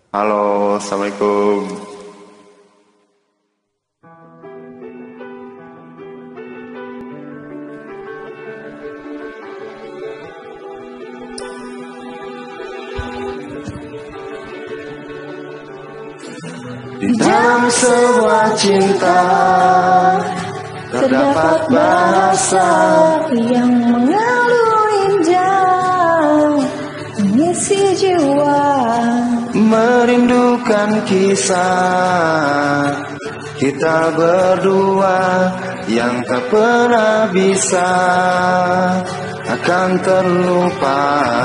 Halo, Assalamualaikum. Di dalam sebuah cinta terdapat bahasa yang mengalun indah, mengisi jiwa, merindukan kisah kita berdua yang tak pernah bisa akan terlupa.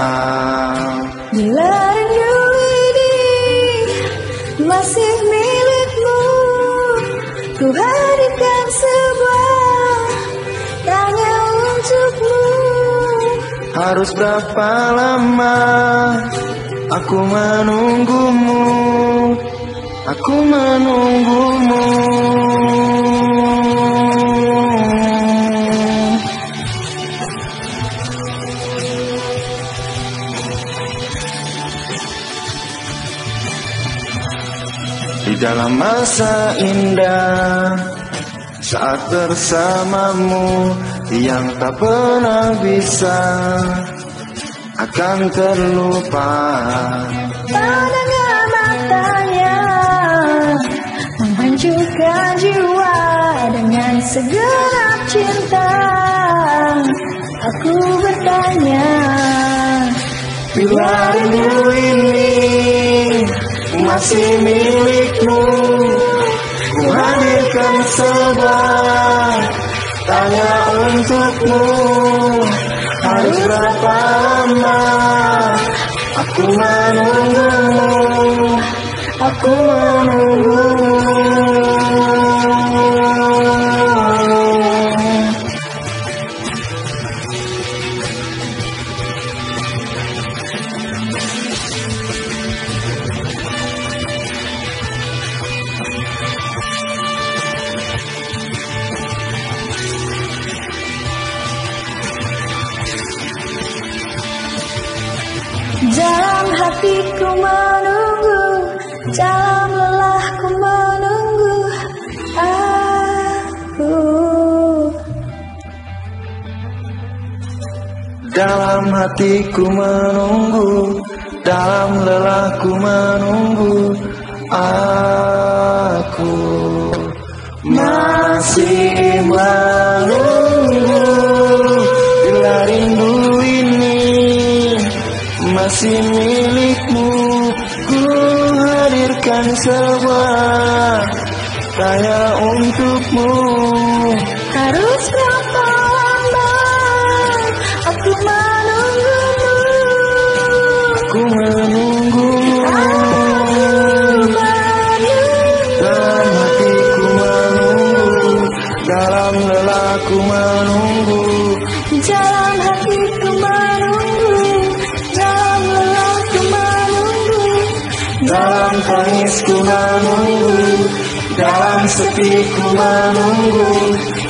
Bila rindu ini masih milikmu, ku hadirkan sebuah tanya untukmu. Harus berapa lama aku menunggumu, aku menunggumu. Di dalam masa indah saat bersamamu yang tak pernah bisa akan terlupa. Pandangan matanya menghancurkan jiwa dengan segenap cinta. Aku bertanya, Bila rindu ini masih milikmu, ku hadirkan sebuah tanya untukmu. Harus berapa lama aku menunggumu, aku menunggumu. dalam hatiku menunggu, dalam lelahku menunggu aku. Dalam hatiku menunggu, dalam lelahku menunggu. Aku masih menunggu. Bila rindu ini masih milikmu, ku hadirkan sebuah tanya untukmu. Harus berapa lama aku menunggumu, Ku menunggu. Dalam hatiku menunggu, dalam lelahku menunggu. dalam hatiku menunggu, dalam lelahku menunggu. Dalam tangisku menunggu, dalam sepiku menunggu.